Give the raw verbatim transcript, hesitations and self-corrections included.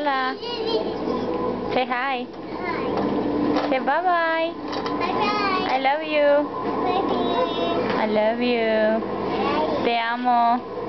hola. Say hi. Hi. Say bye-bye. Bye-bye. I love you. Bye-bye. I love you. Te amo.